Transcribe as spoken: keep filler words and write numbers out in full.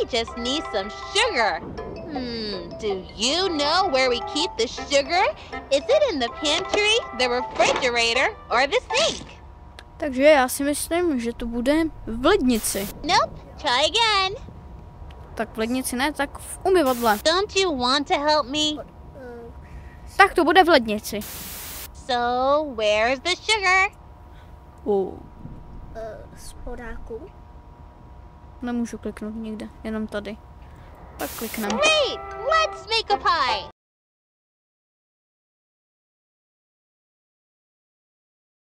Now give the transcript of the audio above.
just need some sugar. Hmm, do you know where we keep the sugar? Is it in the pantry, the refrigerator, or the sink? Takže já si myslím, že to bude v lednici. Nope, try again. Tak v lednici ne, tak v umyvadle. Don't you want to help me? Tak to bude v lednici. So, where's the sugar? Uh. Spodáku. Nemůžu kliknout nikde, jenom tady. Tak klikneme. Great! Let's make a pie!